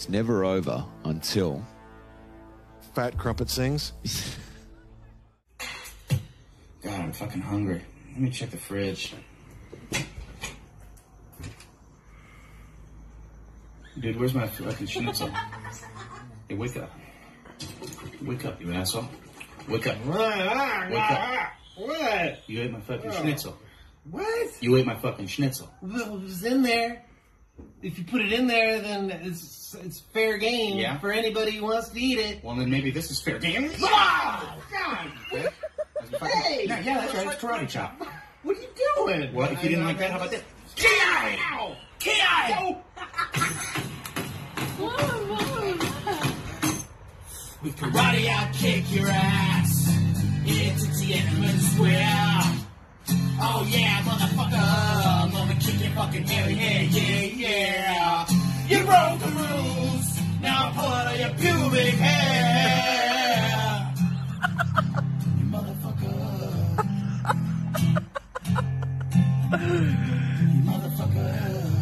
never over until... Fat Crumpet sings. God, I'm fucking hungry. Let me check the fridge. Dude, where's my fucking schnitzel? Hey, wake up. Wake up, you asshole. Wake up. Wake up. What? You ate my fucking schnitzel. What? You ate my fucking schnitzel. Well, it was in there. If you put it in there, then it's fair game for anybody who wants to eat it. Well, then maybe this is fair game. Oh, God! Hey! Yeah, that's right. It's karate chop. What are you doing? Well, if you didn't like that, how about this? Ki-ai! Ki-ai! With karate, I'll kick your ass into Tiananmen Square. Oh yeah, motherfucker, I'm gonna kick your fucking hairy head, yeah. You broke the rules, now I'm pulling on your pubic hair. You motherfucker. You motherfucker.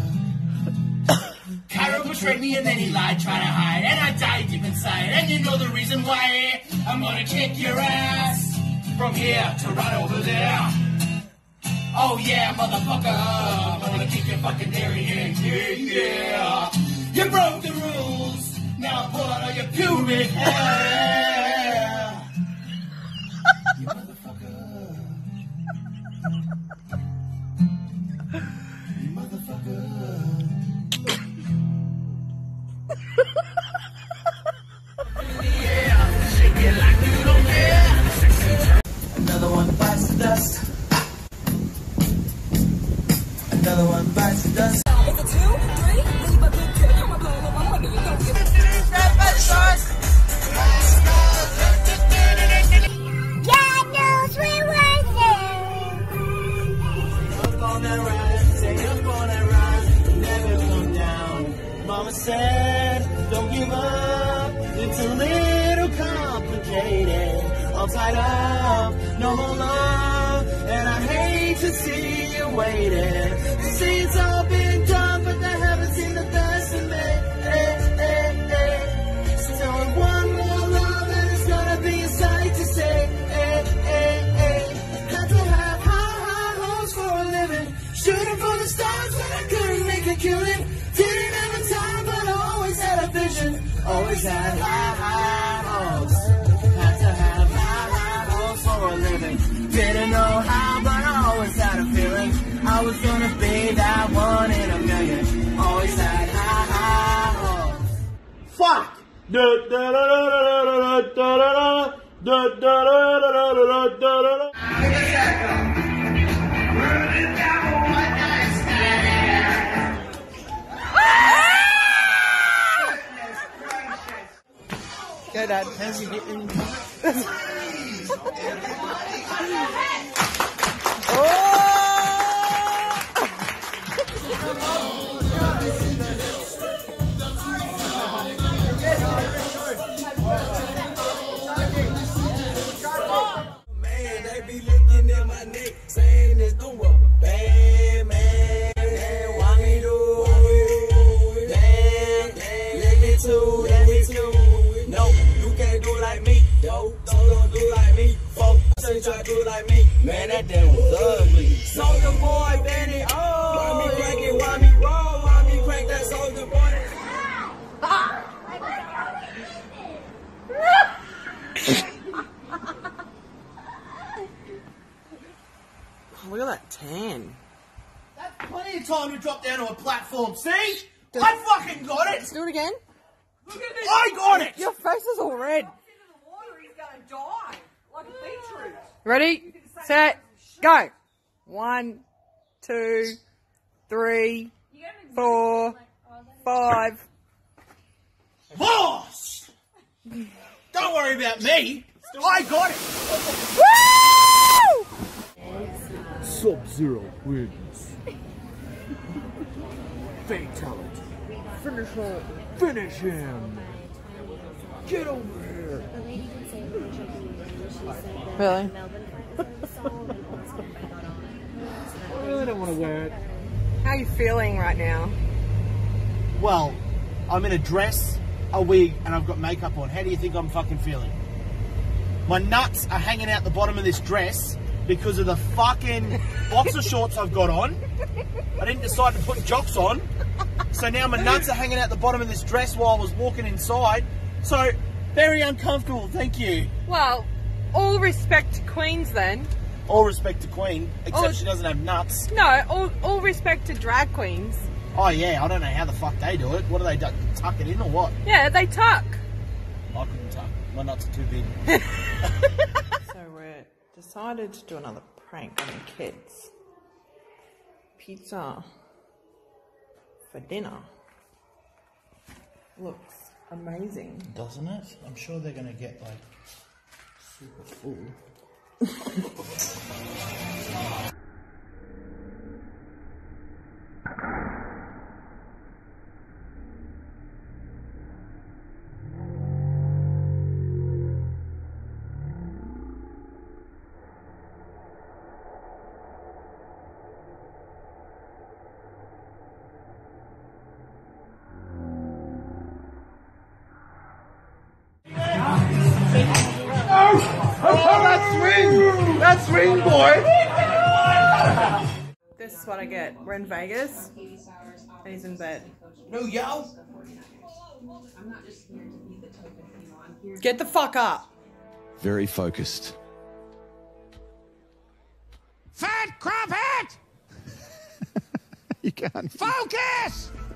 Cairo betrayed me and then he lied, trying to hide, and I died deep inside, and you know the reason why. I'm gonna kick your ass from here to right over there. Oh yeah, motherfucker, I'm gonna kick your fucking dairy in, yeah. You broke the rules, now I'm pulling on your pubic hair. You motherfucker. You motherfucker. Yeah, shake it like you don't care. Another one bites the dust. Another one bites the dust. It's a 2, 3, leave a good tip. Come on, you don't get it. God knows we're working. Up on that ride, stay up on that ride, never come down. Mama said, don't give up, it's a little complicated. All tied up, no more love, and I hate to see you waiting. They say it's all been done, but they haven't seen the best in me. So tell me one more love, and it's gonna be a sight to say. Had to have high hopes for a living, shooting for the stars when I couldn't make a killing. Didn't have a time, but I always had a vision. Always had high hopes. Had to have high hopes for a living. Didn't know how, but I always had a feeling I was gonna be that one in a million. Always had high hopes. Fuck! Okay, Dad, how's you getting? Man, they be looking at my neck, saying there's no rubber band, man. Why me do it? Let me too, let me too. No, you can't do like me, yo. So don't do like me, folks. So you try to do like me, man, that damn was ugly. Soldier boy, Benny, oh. Why me crank it, why me roll? Why me crank that soldier boy? Look at that tan. That's plenty of time to drop down to a platform, see? I fucking got it! Let's do it again. Look at this! I got it! Your face is all red. Ready, set, go. 1, 2, 3, 4, 5. Boss! Don't worry about me. I got it! Woo! Sub-Zero wins. Fatality. Finish him. Finish him. Get over here. Really? I really don't want to wear it. How are you feeling right now? Well, I'm in a dress a wig and I've got makeup on. How do you think I'm fucking feeling? My nuts are hanging out the bottom of this dress because of the fucking boxer shorts I've got on. I didn't decide to put jocks on. So now my nuts are hanging out the bottom of this dress while I was walking inside. So, very uncomfortable, thank you. Well, all respect to Queens then. All respect to Queen, except she doesn't have nuts. No, all respect to drag queens. Oh yeah, I don't know how the fuck they do it. What do they do? Tuck it in or what? Yeah, they tuck. I couldn't tuck. My nuts are too big. So we're decided to do another prank on the kids. Pizza for dinner. Looks amazing. Doesn't it? I'm sure they're gonna get like super full. That's swing, boy! This is what I get. We're in Vegas and he's in bed. No, yo! Get the fuck up. Very focused. Fat crop hat! You can't. Focus!